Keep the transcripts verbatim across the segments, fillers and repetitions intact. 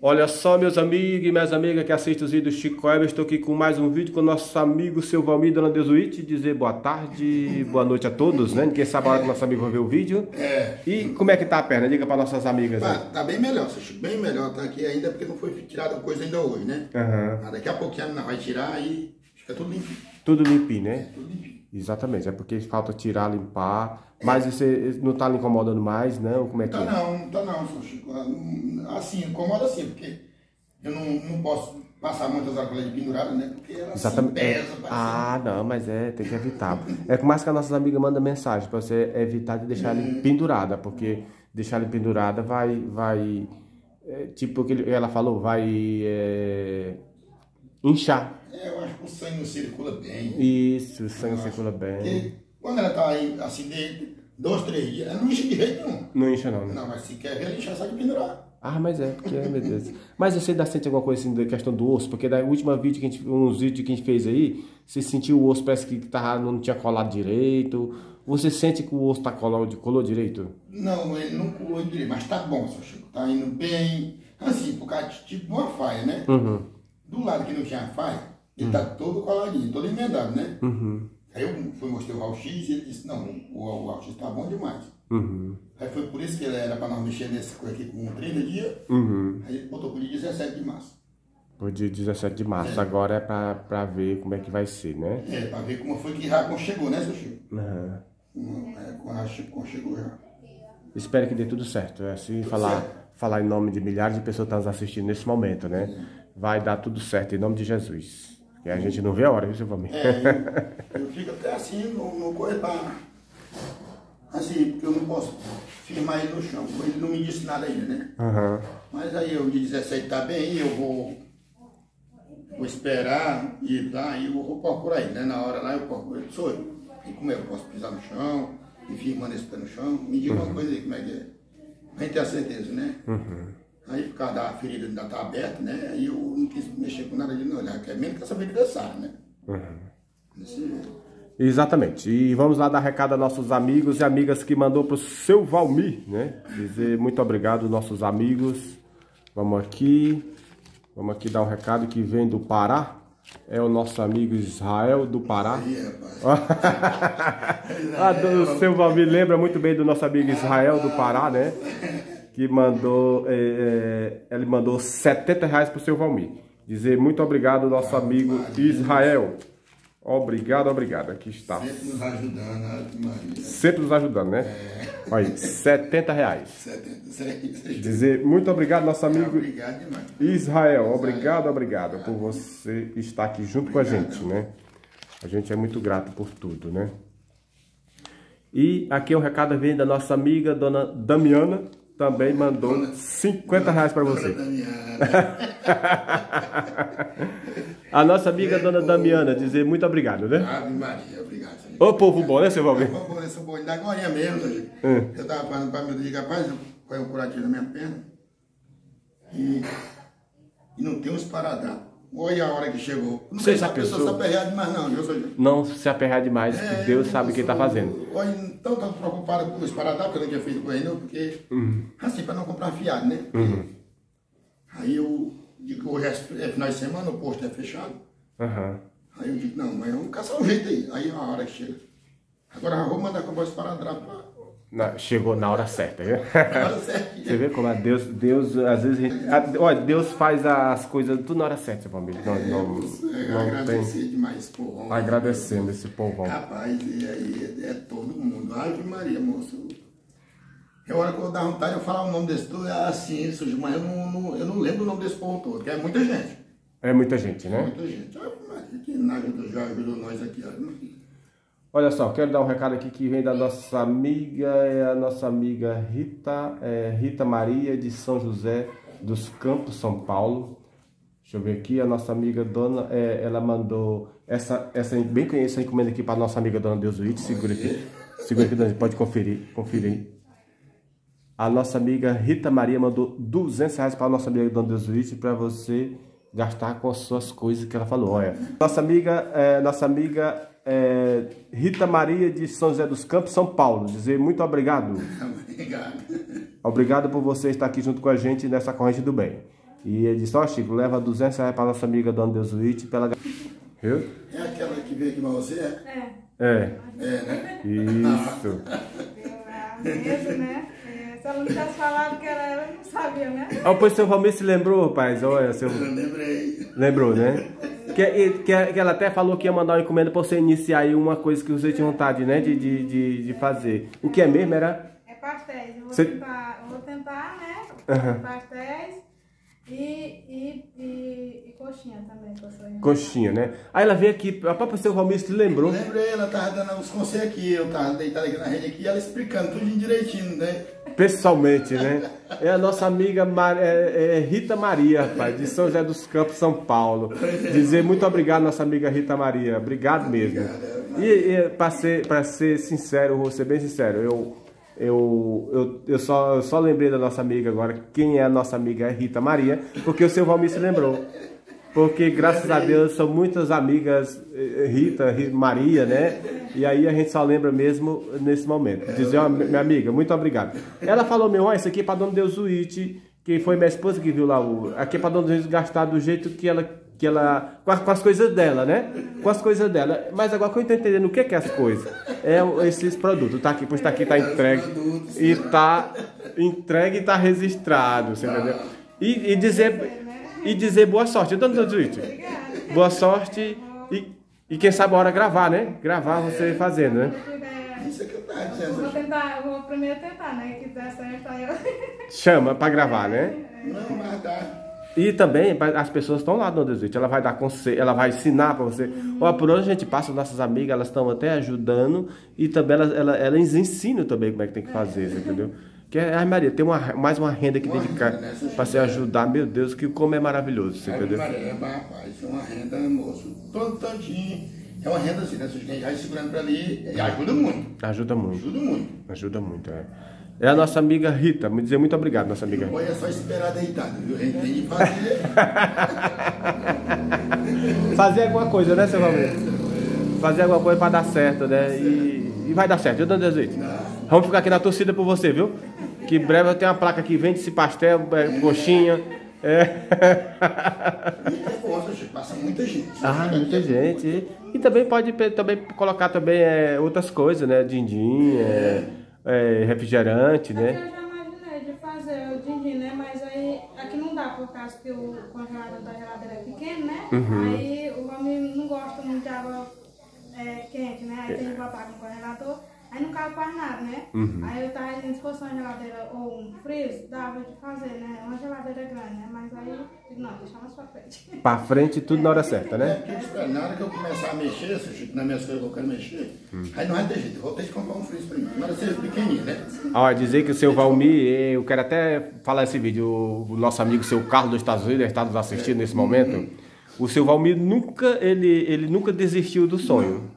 Olha só, meus amigos e minhas amigas que assistem os vídeos do Chico Weber, estou aqui com mais um vídeo com o nosso amigo seu Valmir, Dona Desuíte, dizer boa tarde, boa noite a todos, né? Ninguém sabe a hora que nosso amigo vai ver o vídeo. É. E como é que tá a perna? Diga para nossas amigas aí. Tá, tá bem melhor, seu Chico, bem melhor. Tá aqui ainda porque não foi tirada coisa ainda hoje, né? Uhum. Mas daqui a pouquinho não vai tirar e fica tudo limpinho. Tudo limpinho, né? É, tudo limpinho. Exatamente, é porque falta tirar, limpar. É. Mas você não tá lhe incomodando mais, não? Como é que tá é? Não, não tá não, seu Chico. Assim, incomoda assim, porque eu não, não posso passar muitas horas com ela de pendurada, né? Porque ela Exatamente. se pesa. É. Ah, não, mas é, tem que evitar. É por mais que as nossas amigas mandam mensagem para você evitar de deixar ela é. pendurada, porque deixar ela pendurada vai, vai é, tipo o que ela falou, vai é, inchar. É, eu acho que o sangue não circula bem. Isso, o sangue circula bem. Porque quando ela tá aí, assim, de dois, três dias, ela não incha de jeito nenhum. Não incha não, né? Não, mas se quer ver, ela incha só de pendurar. Ah, mas é, porque, meu Deus. Mas você ainda sente alguma coisa assim da questão do osso? Porque da última vídeo que a gente, uns vídeos que a gente fez aí, você sentiu o osso, parece que tava, não tinha colado direito. Você sente que o osso tá colado, colou direito? Não, ele não colou direito, mas tá bom, seu Chico. Tá indo bem, assim, por causa de tipo uma faia, né? Uhum. Do lado que não tinha faia, ele uhum. tá todo coladinho, todo emendado, né? Uhum. Aí eu fui mostrar o raio-x e ele disse, não, o, o raio-x tá bom demais. Uhum. Aí foi por isso que ele era para nós mexer nessa coisa aqui com trinta dias. Uhum. Aí ele botou pro dia dezessete de março. Pro dia dezessete de março, é. Agora é pra, pra ver como é que vai ser, né? É, pra ver como foi que Racon chegou, né, seu Chico? Uhum. É, quando Racon chegou já. Espero que dê tudo certo. É assim, falar, falar em nome de milhares de pessoas que estão nos assistindo nesse momento, né? É. Vai dar tudo certo, em nome de Jesus. Que a gente não vê a hora, viu, seu Valmir? É, eu, eu fico até assim, no, no coisa pra... Assim, porque eu não posso firmar ele no chão. Ele não me disse nada ainda, né? Uhum. Mas aí o dia dezessete tá bem, eu vou, vou esperar ir lá e eu vou procurar ele, né? Na hora lá eu procuro ele, sou eu. E como é que eu posso pisar no chão, e firmando esse pé no chão? Me diga uhum. uma coisa aí, como é que é? Pra gente ter a certeza, né? Uhum. Aí por causa da ferida ainda tá aberta, né? Aí eu não quis mexer com nada de não olhar, que é menos que essa ferida sabe, né? Uhum. Desse jeito. Exatamente. E vamos lá dar recado a nossos amigos e amigas que mandou para o seu Valmir, né? Dizer muito obrigado, nossos amigos. Vamos aqui. Vamos aqui dar um recado que vem do Pará. É o nosso amigo Israel do Pará. Ah, o seu Valmir lembra muito bem do nosso amigo Israel do Pará, né? Que mandou, é, é, ele mandou setenta reais para o seu Valmir. Dizer muito obrigado, nosso amigo Israel. Obrigado, obrigado. Aqui está. Sempre nos ajudando, né, Maria? Sempre nos ajudando, né? É. Olha aí, setenta reais. setenta, Dizer muito obrigado, nosso amigo obrigado demais. Israel. Obrigado, obrigado por você estar aqui junto com a gente, né? A gente é muito grato por tudo, né? E aqui o recado vem da nossa amiga, dona Damiana. Também mandou dona, cinquenta reais para você. A nossa amiga, dona Damiana, dizer muito obrigado, né? Ave Maria, obrigado. Ô povo bom, né, seu Valmir? Ô povo bom, esse bom, ainda agora mesmo, gente. Hum. Eu tava falando para meu dia, rapaz, foi um curativo na minha perna. E, e não tem uns paradrapos. Olha a hora que chegou. Não sei se a pessoa se aperrear demais, não, viu, senhor? Não se aperrear demais, é, que Deus sabe o que está fazendo. Olha, então estou preocupado com os paradrapos, que eu não tinha feito com ele, não, porque, uhum. assim, para não comprar fiado, né? Uhum. Aí eu digo que hoje é final de semana, o posto é fechado. Uhum. Aí eu digo, não, mas vamos caçar um jeito aí. Aí é a hora que chega. Agora eu vou mandar comprar esse paradrapo. Na, chegou na hora certa, viu? Na hora certa. Você vê como é Deus, Deus, às vezes, a gente, a, olha, Deus faz as coisas tudo na hora certa, seu Valmir. Não, é, não, é, não agradecer tem... demais esse povão. Agradecendo esse povão. Rapaz, e aí é, é todo mundo. Ave Maria, moço. É hora que eu dar vontade de eu falar o nome desse tudo, é assim, mas eu não, não, eu não lembro o nome desse povo todo, que é muita gente. É muita gente, né? É muita gente. Ave Maria, que nada já ajudou nós aqui, ó. Olha só, quero dar um recado aqui que vem da nossa amiga, é a nossa amiga Rita, é, Rita Maria de São José dos Campos, São Paulo. Deixa eu ver aqui, a nossa amiga dona, é, ela mandou essa, essa bem conhecida encomenda aqui para a nossa amiga dona Desuíte. Segura aqui, segura aqui, dona, pode conferir, conferir aí. A nossa amiga Rita Maria mandou duzentos reais para a nossa amiga dona Desuíte para você gastar com as suas coisas que ela falou. Olha, nossa amiga, é, nossa amiga é, Rita Maria de São José dos Campos, São Paulo, dizer muito obrigado. Obrigado. Obrigado por você estar aqui junto com a gente nessa corrente do bem. E ele disse, ó, Chico, leva duzentos reais para nossa amiga Dona Deusuíte, pela... Viu? É aquela que veio aqui pra você? É. É. É, né? Isso. Mesmo, né? É, se ela não tivesse falado que era ela, eu não sabia, né? Ó, pois seu Valmir se lembrou, rapaz? Olha, seu... Eu lembrei. Lembrou, né? Que, que, que ela até falou que ia mandar uma encomenda para você iniciar aí uma coisa que você tinha vontade, né? De, de, de, de fazer. O que é mesmo? Era... É pastéis. Eu vou, Cê... tentar, eu vou tentar, né? Uhum. Pastéis e, e, e, e coxinha também. Coxinha, né? Aí ela veio aqui, a própria seu Valmir se lembrou. Eu lembrei, ela tava dando os conselhos aqui, eu tava deitado aqui na rede aqui, ela explicando tudo direitinho, né? Pessoalmente, né? É a nossa amiga Mar... é, é Rita Maria, rapaz, de São José dos Campos, São Paulo. Dizer muito obrigado, nossa amiga Rita Maria. Obrigado mesmo. Obrigado, e e para ser, para ser sincero, vou ser bem sincero, eu, eu, eu, eu, só, eu só lembrei da nossa amiga agora. Quem é a nossa amiga é Rita Maria, porque o seu Valmir se lembrou. Porque, graças a Deus, são muitas amigas, Rita, Rita, Maria, né? E aí a gente só lembra mesmo nesse momento. Dizer, ó, minha amiga, muito obrigado. Ela falou, meu, ó, isso aqui é para Dona Deusuíte, que foi minha esposa que viu lá, o, aqui é para Dona Deusuíte gastar do jeito que ela, que ela com, as, com as coisas dela, né? Com as coisas dela. Mas agora que eu estou entendendo o que é, que é as coisas, é esses produtos. Tá aqui, pois tá aqui, tá entregue. E tá entregue e tá registrado, você entendeu? E, e dizer... E dizer boa sorte, Dona Deusuíte. Boa sorte e, e quem sabe a hora gravar, né? Gravar você fazendo, né? Isso é que eu tava dizendo. Vou tentar, vou primeiro tentar, né? Que der certo aí eu... Chama pra gravar, né? Não, mas dá. E também as pessoas estão lá, Dona Deusuíte. Ela vai dar conselho, ela vai ensinar pra você. Uhum. Ó, por onde a gente passa, nossas amigas, elas estão até ajudando. E também elas, elas, elas ensinam também como é que tem que fazer, você entendeu? Que é, ai Maria, tem uma, mais uma renda que dedicar né, para se ajudar, meu Deus, que como é maravilhoso, você ai, entendeu? Maria, rapaz, é uma renda, moço, todo todinho, é uma renda assim, né, se a gente vai segurando para ali, e ajuda muito. Ajuda muito. Ajuda muito. Ajuda muito, é. É a nossa amiga Rita, me dizer muito obrigado, nossa amiga. Depois é só esperar deitada, viu? A gente tem que fazer. Fazer alguma coisa, né, seu Valmir? Fazer alguma coisa para dar certo, né? E, e vai dar certo, viu, Dona Deusuíte? Vamos ficar aqui na torcida por você, viu? Que breve eu tenho uma placa que vende esse pastel, é, coxinha. É. Passa muita gente. Ah, muita gente. E, e também pode também colocar também é, outras coisas, né? Dindim, é, é, refrigerante, né? Eu já imaginei de fazer o dindim, né? Mas aí aqui não dá por causa que o congelador da geladeira é pequeno, né? Uhum. Aí o homem não gosta muito de água é, quente, né? Aí tem que botar no congelador. Aí não cabe quase nada, né? Uhum. Aí eu tava dizendo, se fosse uma geladeira ou um freezer, dava de fazer, né? Uma geladeira grande, né? Mas aí, não, deixa mais pra frente. Pra frente, tudo na hora certa, né? É, porque na hora que eu começar a mexer, Chico, nas minhas coisas que eu quero mexer, hum. aí não vai ter jeito, eu vou ter que comprar um freezer pra mim. Mas seja pequenininho, né? Ó, dizer que o seu Valmir, eu quero até falar esse vídeo, o nosso amigo, seu Carlos dos Estados Unidos, está nos assistindo é. nesse momento. Uhum. O seu Valmir nunca, ele, ele nunca desistiu do sonho.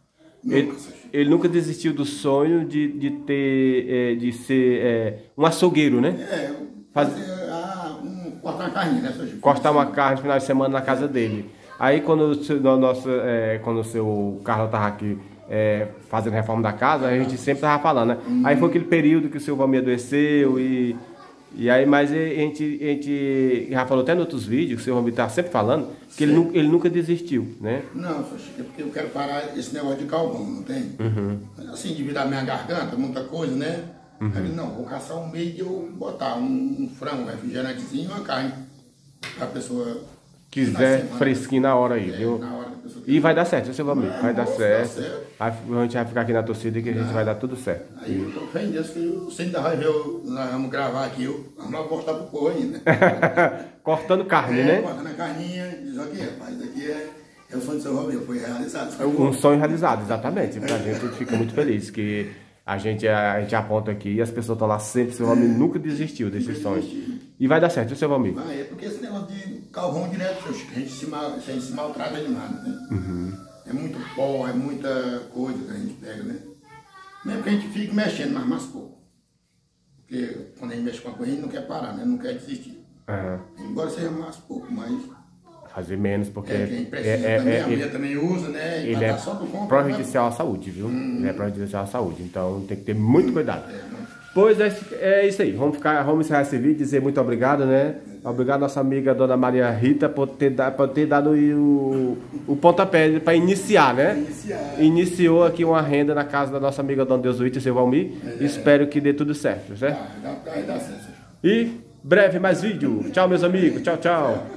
Ele, ele nunca desistiu do sonho de, de ter, é, de ser é, um açougueiro, né? É, fazer, ah, um, cortar uma carne, né? Cortar uma carne no final de semana na casa dele. Aí quando o seu, nosso, é, quando o seu Carlos estava aqui é, fazendo reforma da casa, a gente sempre estava falando, né? Hum. Aí foi aquele período que o seu Valmir adoeceu e... E aí, mas a gente, a gente já falou até em outros vídeos, que o seu Valmir está sempre falando, que ele, nu, ele nunca desistiu, né? Não, só é porque eu quero parar esse negócio de calvão, não tem? Uhum. Assim, de virar minha garganta, muita coisa, né? Uhum. Aí, não, vou caçar um meio de eu botar um, um frango, um refrigerantezinho e uma carne, pra pessoa... Quiser fresquinho na hora aí, é, viu? Na hora e vai dar certo, seu Valmir, vai dar certo. certo. Aí a gente vai ficar aqui na torcida que a gente ah, vai dar tudo certo. Aí eu tô fé em Deus que você ainda vai ver, nós vamos gravar aqui, eu, vamos mostrar pro povo ainda. Cortando carne, é, né? Cortando a carninha, diz aqui, rapaz, isso aqui é, é o sonho do seu Valmir, foi realizado. Foi um sonho realizado, exatamente. Pra gente fica muito feliz que a gente, a gente aponta aqui e as pessoas estão lá sempre, seu Valmir nunca desistiu desses sonhos. E vai dar certo, seu Valmir? Vai, é porque esse negócio de calvão direto, a gente se, mal, a gente se maltrata demais, né? Uhum. É muito pó, é muita coisa que a gente pega, né? Mesmo que a gente fique mexendo, mas mais pouco. Porque quando a gente mexe com a coisa, a gente não quer parar, né? Não quer desistir. Uhum. Embora seja mais pouco, mas... Fazer menos, porque... É, quem precisa é, também, é, a mulher ele, também usa, né? E ele é só do compra, prejudicial né? à saúde, viu? Hum. Ele é prejudicial à saúde, então tem que ter muito cuidado. É, Pois é, é isso aí, vamos, ficar, vamos encerrar esse vídeo, dizer muito obrigado, né? Obrigado, nossa amiga Dona Maria Rita, por ter, da, por ter dado o, o pontapé para iniciar, né? Iniciar. Iniciou aqui uma renda na casa da nossa amiga Dona Deusuíte e seu Valmir. É. Espero que dê tudo certo, certo? Dá, dá, dá, dá certo. E breve mais vídeo. Tchau, meus amigos. Tchau, tchau.